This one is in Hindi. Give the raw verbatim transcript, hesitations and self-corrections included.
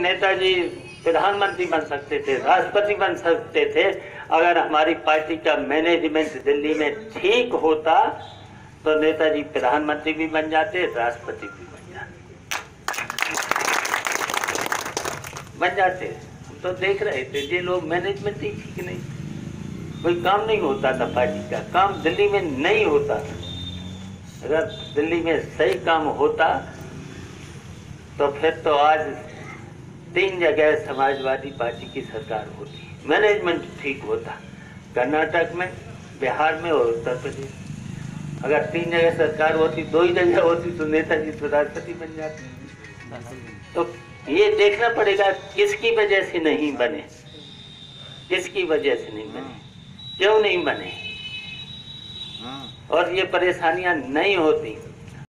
नेताजी प्रधानमंत्री बन सकते थे, राष्ट्रपति बन सकते थे। अगर हमारी पार्टी का मैनेजमेंट दिल्ली में ठीक होता तो नेताजी प्रधानमंत्री भी बन जाते, राष्ट्रपति भी बन जाते बन जाते हम तो देख रहे थे। ये लोग मैनेजमेंट ही ठीक नहीं, कोई काम नहीं होता था, पार्टी का काम दिल्ली में नहीं होता था। अगर दिल्ली में सही काम होता तो फिर तो आज तीन जगह समाजवादी पार्टी की सरकार होती, मैनेजमेंट ठीक होता, कर्नाटक में, बिहार में और उत्तर प्रदेश। अगर तीन जगह सरकार होती, दो ही जगह होती तो नेताजी तो राष्ट्रपति बन जाते। तो ये देखना पड़ेगा किसकी वजह से नहीं बने, किसकी वजह से नहीं बने, क्यों नहीं बने, और ये परेशानियां नहीं होती